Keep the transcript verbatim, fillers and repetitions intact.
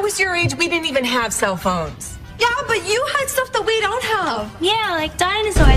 was your age, we didn't even have cell phones. Yeah, but you had stuff that we don't have. Yeah, like dinosaurs.